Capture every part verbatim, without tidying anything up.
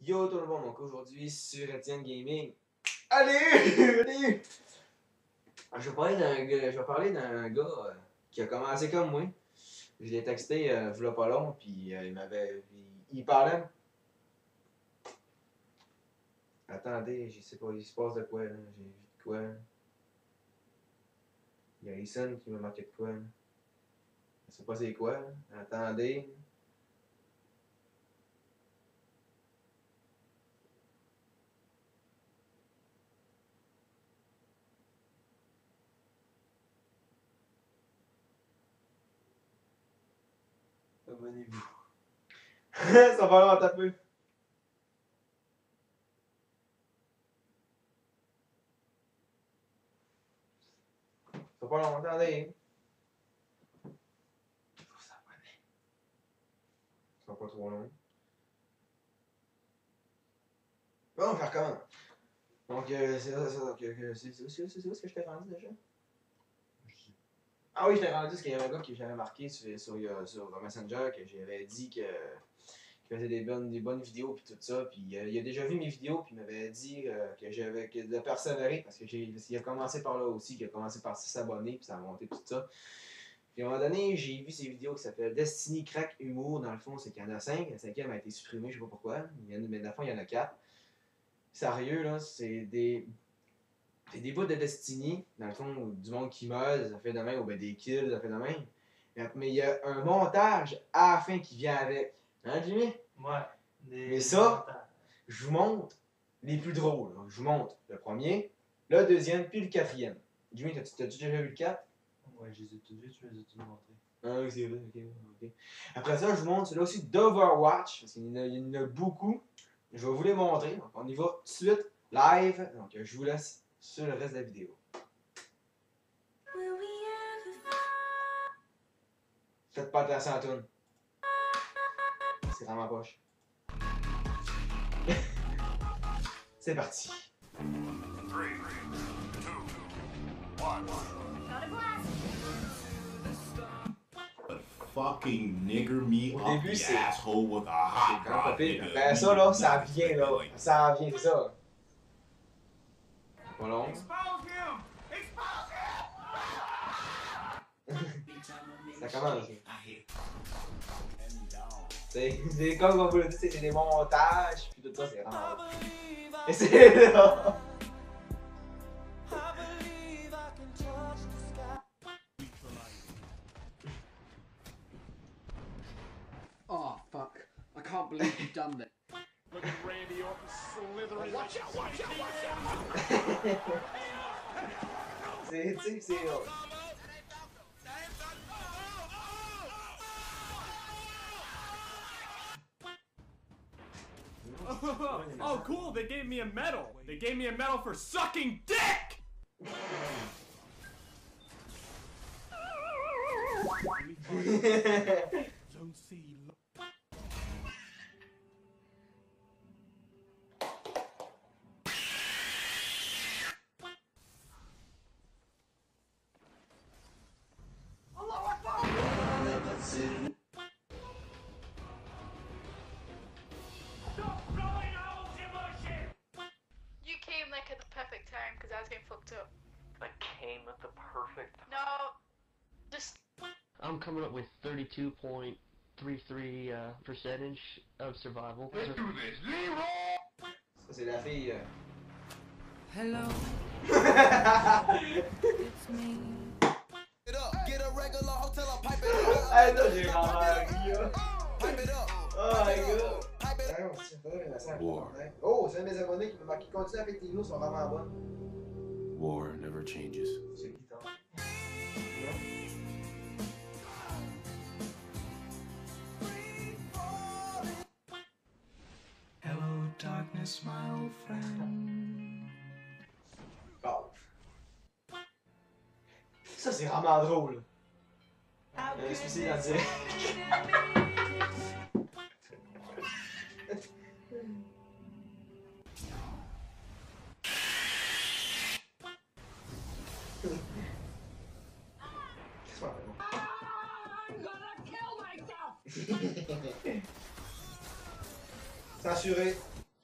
Yo tout le monde, donc aujourd'hui sur Etienne Gaming. Allez! Allez! Je vais parler d'un gars, je vais parler d'un gars euh, qui a commencé comme moi. Je l'ai texté euh, v'là pas long, puis euh, il m'avait. Il, il parlait. Attendez, je sais pas, il se passe de quoi là. J'ai vu de quoi. Il y a Eason qui m'a marqué de quoi. Là. Je sais pas c'est quoi. Là. Attendez. Abonnez-vous. Ça va long à taper. Ça va pas long, attendez. Faut s'abonner. Ça va pas trop long. Bon, on va faire comment? Donc, euh, c'est ça, c'est ça. Donc, euh, c'est c'est- c'est- c'est où est-ce que je t'ai rendu déjà? Ah oui, je t'ai rendu ce qu'il y avait un gars qui j'avais marqué sur, sur, sur, sur Messenger, que j'avais dit que, qu'il faisait des bonnes, des bonnes vidéos puis tout ça. Puis euh, il a déjà vu mes vidéos, puis il m'avait dit euh, que j'avais que de persévérer, parce que j'ai, il a commencé par là aussi, qu'il a commencé par s'abonner, puis ça a monté, puis tout ça. Puis à un moment donné, j'ai vu ces vidéos qui s'appellent Destiny Crack Humour. Dans le fond, c'est qu'il y en a cinq. La cinquième a été supprimée, je sais pas pourquoi. Il y en a, mais dans le fond, il y en a quatre. Sérieux, là, c'est des. C'est des bouts de Destiny, dans le fond, du monde qui meurt, ça fait de même, ou ben des kills, ça fait de même. Mais il y a un montage à la fin qui vient avec. Hein, Jimmy? Ouais. Des... Mais ça, je vous montre les plus drôles. Donc, je vous montre le premier, le deuxième, puis le quatrième. Jimmy, t'as-tu t'as-tu déjà vu le quatre? Ouais, je les ai tous vus, tu les as tous montrés. Ah oui, c'est vrai, ok, ok. Après ça, je vous montre celui-là aussi d'Overwatch, parce qu'il y, en a, il y en a beaucoup. Je vais vous les montrer. Donc, on y va tout de suite, live. Donc, je vous laisse sur le reste de la vidéo. Faites pas attention à la toune. C'est dans ma poche. C'est parti. Fucking nigger me Au up début, the c'est- asshole with a C'est hot grand rod, pire. nigga. Ben ça là, ça vient là. Ça vient, c'est ça. C'est pas long. Ça commence. C'est c'est comme on vous l'a dit, c'est des montages, puis tout ça, c'est vraiment. Et c'est là. Oh fuck! I can't believe you've done that. Look at Randy Orton slithering. Watch out! Watch out! Watch out! C'est, tu sais, c'est là. Oh, cool! They gave me a medal. They gave me a medal for sucking dick. Zone C. You came like at the perfect time because I was getting fucked up. I came at the perfect time. No, just I'm coming up with thirty-two point three three uh, percentage of survival. Let's do this. Leroy! Ça, c'est la fille. euh. Hello, it's me. It up. Get a regular hotel or pipe it up. Ah, ça, j'ai vraiment ri, là. Pipe it up. Oh my god. Pipe it Ah non, c'est pas vrai, mais ça, War. oh, c'est un de mes abonnés qui m'a marqué. Continue avec tes news, sont vraiment bonnes. War never changes. C'est le guitare. Hello, darkness, my old friend. Oh. Ça, c'est vraiment drôle. Euh, suicide en direct. Censuré.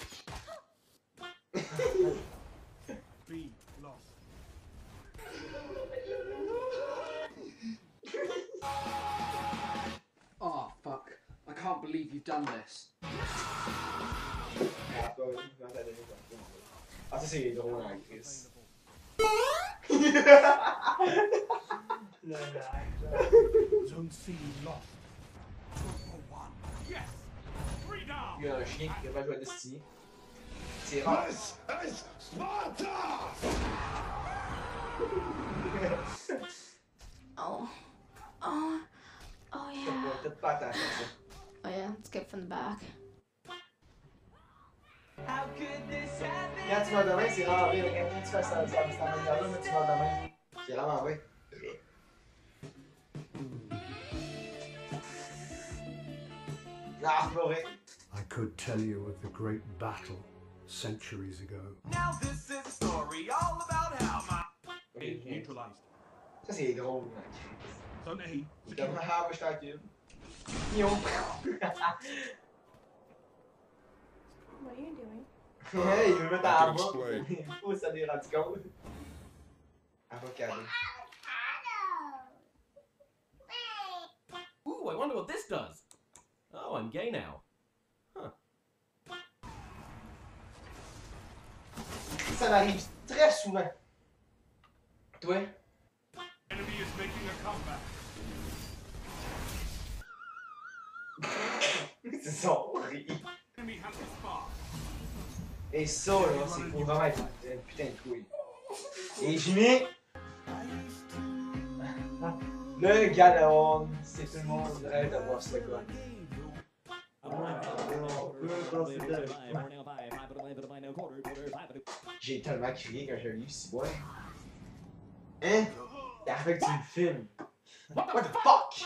you've done this. Ah, pas vrai, quand t'as donné ton tour. Ah, ça c'est drôle, hein, Chris. Il y a un chien qui est capable de jouer à Destiny. C'est rare. Oh. Oh. Oh Je yeah. peux peut-être pas attention à ça. Oh yeah, let's get from the back. Quand tu meurs demain, c'est rare vrai. Quand tu fais ça, ça, ça manière-là, mais tu meurs demain. C'est vraiment vrai. Ah, c'est pas vrai. I could tell you of the great battle centuries ago. Now this is a story all about how my Okay, neutralized. ça c'est drôle. Zone A. C'est comme ah, moi je t'accule. Yo. What are you doing? Hey, il veut mettre à la bas. Oh, ça des radicaux. Avocado. Ooh, I wonder what this does. Oh, I'm gay now. Huh. Ça m'arrive très souvent. Toi? Enemy is making a comeback. C'est ça, horrible. Enemy has the spark. Et ça, là, c'est pour vraiment être une putain de couille. Et Jimmy, le galeon, c'est tout le monde rêve d'avoir ce gars. J'ai tellement crié quand j'ai lu ce bois. Hein? Il arrive que tu me filmes. What the fuck?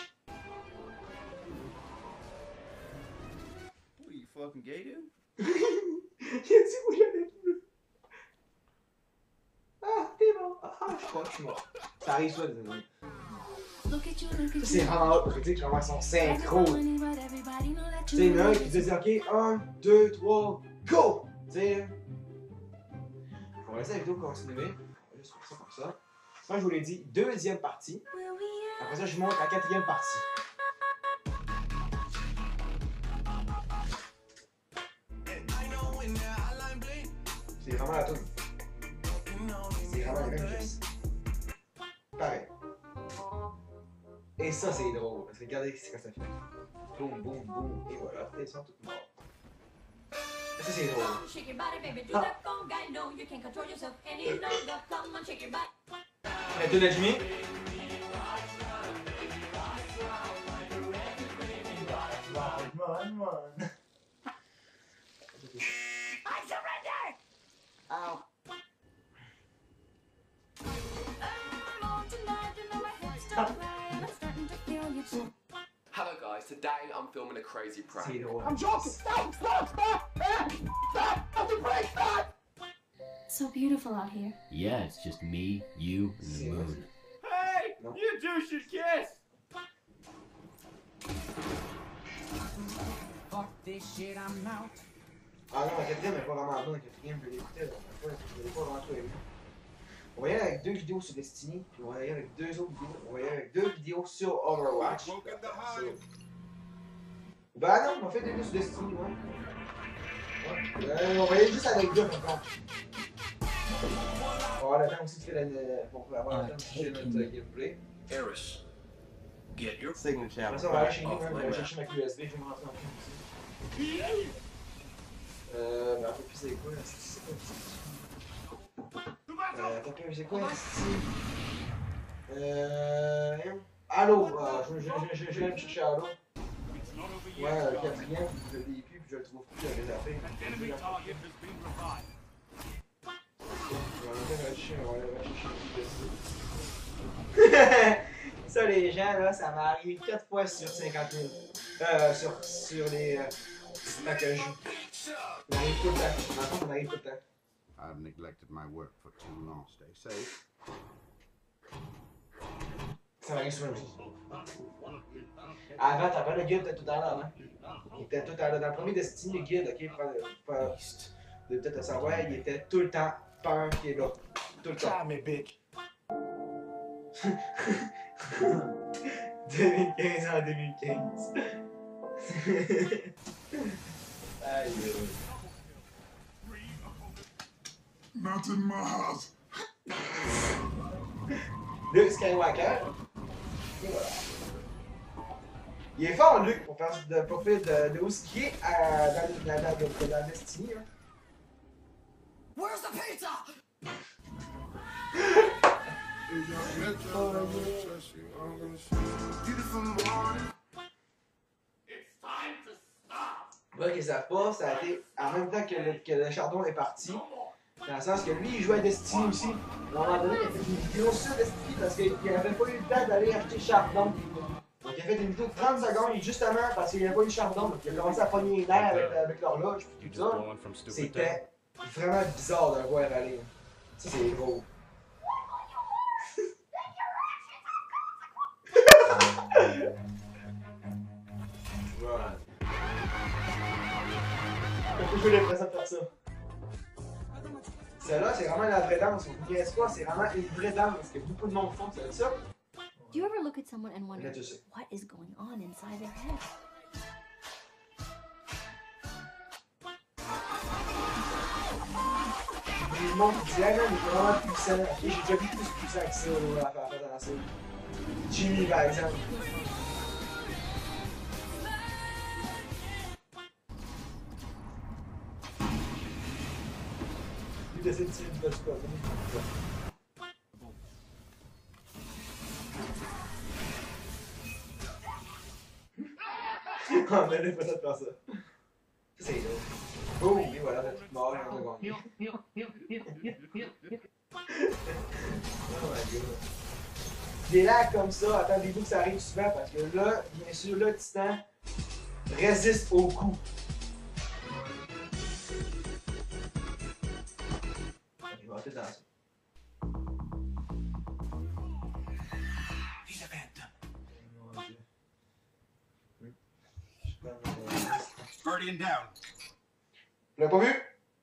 What are you fucking gay, dude? Il a dit où j'allais plus. Ah, t'es mort. Ah, je crois que je suis mort. Ça arrive soit désolé. Ça c'est vraiment hot parce que tu sais comment ils sont synchro. Tu sais, il y en a un qui dit ok, un, deux, trois, go! Tu sais. On va laisser la vidéo continuer. On va juste faire ça comme ça. Moi je vous l'ai dit, deuxième partie. Après ça, je monte la quatrième partie. C'est vraiment la toune. C'est vraiment le même geste. Pareil. Et ça, c'est drôle. Parce que regardez ce que ça fait. Boum, boum, boum. Et voilà, ils sont tous morts. Ça, c'est drôle. Ah. La toune à Jimmy. I surrender! Oh. Hello guys, today I'm filming a crazy prank. I'm joking! Stop! Stop! Stop! Stop! Stop! Stop the prank! Stop! So beautiful out here. Yeah, it's just me, you, and the moon. Hey! You two should kiss! Fuck this shit, I'm out. Ah non, la quatrième est pas vraiment bonne. La quatrième, je l'ai écoutée. Je l'ai pas vraiment trouvé. On va y aller avec deux vidéos sur Destiny, puis on va y aller avec deux autres vidéos. On va y aller avec deux vidéos sur Overwatch. Bah non, on a fait deux vidéos sur Destiny, ouais. Ouais. Euh, on va y aller juste avec deux, par contre. On va avoir le temps aussi de faire la... pour avoir le temps de faire notre gameplay. Eris, get your signature. Après ça, on va aller chez nous, on va aller chercher ma clé U S B, je vais me rentrer en film aussi. Euh, mais un peu plus c'est quoi, c'est quoi Euh, t'as peu, c'est quoi ici? Euh... Allô, euh, je, je, je, je, je vais me chercher Allô. Ouais, le quatrième, je l'ai plus, puis je le trouve plus avec les affaires. Je vais aller chercher, on va aller chercher. Ça, les gens, là, ça m'est arrivé quatre fois sur cinquante mille. Euh, sur, sur les... Euh, temps que je joue. On arrive tout le temps. Maintenant, on arrive tout le temps. I've neglected my work for too long. Stay safe. Ça m'arrive souvent aussi. Avant, t'avais le guide, t'étais tout à l'heure, hein? Il était tout à l'heure. Dans le premier Destiny, le guide, ok, pour, pour, de peut-être le savoir, il était tout le temps peur qui est là. Tout le temps. Ah, mais bitch! deux mille quinze en deux mille quinze. Aïe. Not in my house. Luke Skywalker. Et voilà. Il est fort, Luke, pour faire de, pour faire de, de où ce qui est euh, dans, dans, dans, dans, dans la Destiny. Hein. Where's the pizza? Pour ceux qui ne savent pas, ça a été en même temps que le, que le chardon est parti. Dans le sens que lui, il jouait à Destiny aussi. À un moment donné, il a fait une vidéo sur Destiny parce qu'il n'avait pas eu le temps d'aller acheter chardon. Donc il a fait une vidéo de trente secondes justement parce qu'il n'avait pas eu le chardon. Donc il a commencé à pogner les nerfs avec, avec l'horloge et tout ça. C'était vraiment bizarre de le voir aller. Ça, c'est drôle. Voilà. J'ai toujours l'impression de faire ça. Celle-là, c'est vraiment la vraie danse. Vous ne connaissez pas, c'est vraiment une vraie danse que beaucoup de monde font, c'est ça. Do you ever look at someone and wonder Là, tu sais. what is going on inside their head? Le monde qui dit, ah non, il est vraiment puissant. Ok, j'ai déjà vu plus puissant que ça là, à faire faire danser. Jimmy, par exemple. Lui, d'essayer de tirer du bas du corps. Ah, mais là, il faut ça de faire ça. Ça, c'est drôle. Oh, oui, voilà, la petite mort, on a gagné. Oh my god. Des lags comme ça, attendez-vous que ça arrive souvent parce que là, bien sûr, le Titan résiste au coup. Il va peut-être dans ça. Guardian down. Tu l'as pas vu?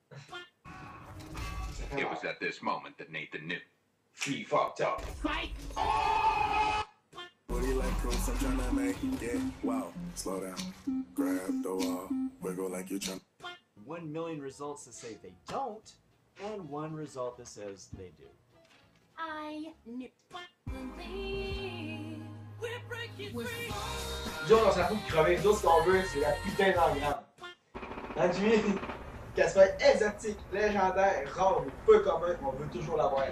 It was at this moment that Nathan knew. He fucked up. Fight! What do you like, Chris? I'm trying to make yeah. Wow, slow down. Grab the wall. Wiggle like you're trying. One million results that say they don't, and one result that says they do. I knew. Nous autres, on s'en fout de crever. Nous autres, ce qu'on veut, c'est la putain d'engramme. Hein, Jimmy? Qu'elle soit exotique, légendaire, rare, mais peu commun, on veut toujours l'avoir.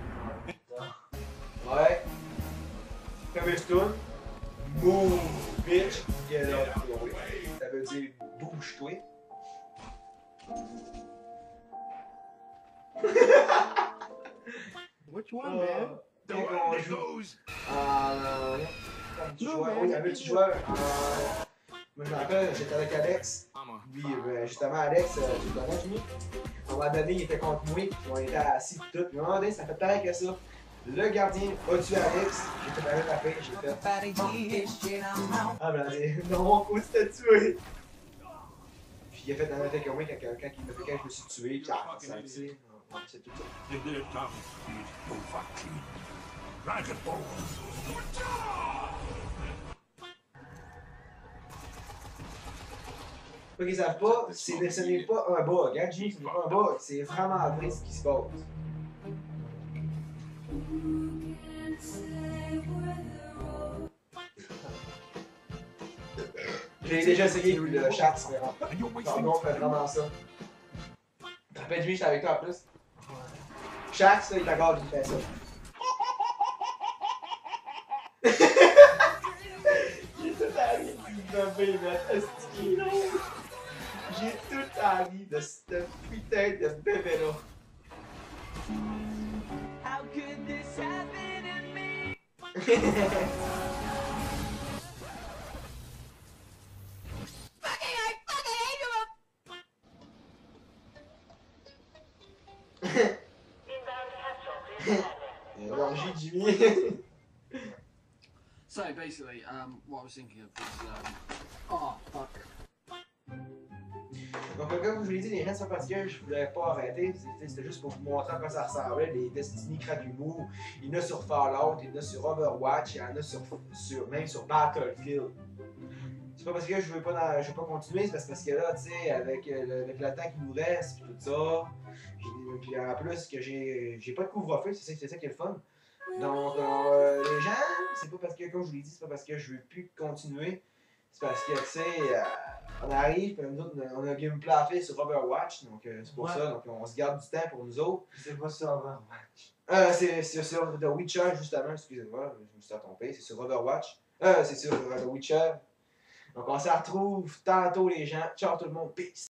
Ouais. Cobblestone. Move, bitch. Get out of the way. Ça veut dire bouge-toi. Which one, man? Dès qu'on joue. Euh. Comme tu jouais. Oui, il y avait du joueur. Euh. Moi, je me rappelle, j'étais avec Alex. Lui, euh, justement, Alex, euh, tu le connais, Jimmy? À un moment donné, il était contre moi, puis on était assis et tout. Mais à un moment donné, ça fait pareil que ça. Le gardien a tué Alex, j'ai fait la même affaire, j'ai fait. Ah, ben, non, on s'était tué! Puis il a fait la même affaire que moi quand, quand, quand il m'a fait quand je me suis tué, puis ah, ça a c'est c'est tout ça. Pour qu'ils savent pas, ce n'est pas un bug, hein, Jimmy, ce n'est pas un bug, c'est vraiment vrai ce qui se passe. J'ai déjà essayé le chat, c'est vraiment. Pardon, on fait vraiment ça. Tu te rappelles, Jimmy, j'étais avec toi en plus? Chat, ça, il t'accorde, il fait ça. J'ai tout envie de bébé, mais j'ai tout envie de ce putain de bébé-là. How could this happen to me? Fucking, I fucking hate you! L'orgie, Jimmy. So basically, um, what I was thinking of was, um, oh fuck. Donc, comme je vous l'ai dit, les raids sont parce que je voulais pas arrêter. C'était juste pour vous montrer à quoi ça ressemblait. Les Destiny Kragumu, il y en a sur Fallout, il y en a sur Overwatch, il y en a sur, sur, même sur Battlefield. C'est pas parce que je veux pas, dans, je veux pas continuer, c'est parce, parce que là, tu sais, avec, le, avec le temps qui nous reste, puis tout ça, puis, puis en plus que j'ai j'ai pas de couvre-feu, c'est ça, c'est ça qui est le fun. Donc, euh, les gens, c'est pas parce que, comme je vous l'ai dit, c'est pas parce que je veux plus continuer, c'est parce que, tu sais, euh, on arrive, puis nous autres, on a un gameplay à faire sur Overwatch, donc euh, c'est pour Ouais. ça, donc on se garde du temps pour nous autres. C'est pas sur Overwatch. Euh, c'est sur The Witcher, justement, excusez-moi, je me suis trompé, c'est sur Overwatch. Euh, c'est sur euh, The Witcher. Donc on se retrouve tantôt les gens. Ciao tout le monde, peace!